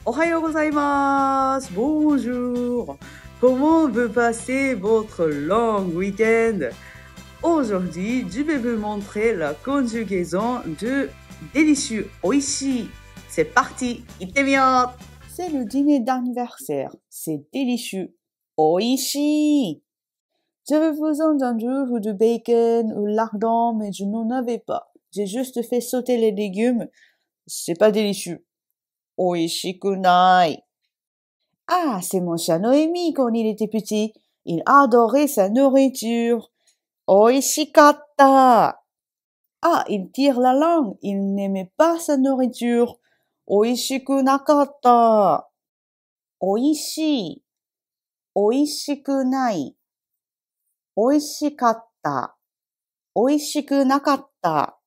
Ohayo gozaimasu. Bonjour. Comment veut passer votre long week-end? Aujourd'hui, je vais vous montrer la conjugaison de délicieux, oishi. C'est parti, ittemiyo. C'est le dîner d'anniversaire. C'est délicieux, oishi. J'avais vous entendu ou du bacon ou lardon, mais je n'en avais pas. J'ai juste fait sauter les légumes. C'est pas délicieux. Oishikunai. Ah, c'est mon chat Noémie quand il était petit. Il adorait sa nourriture. Oishikatta. Ah, il tire la langue. Il n'aimait pas sa nourriture. Oishikunakatta. Oishi. Oishikunai. Oishikatta. Oishikunakatta.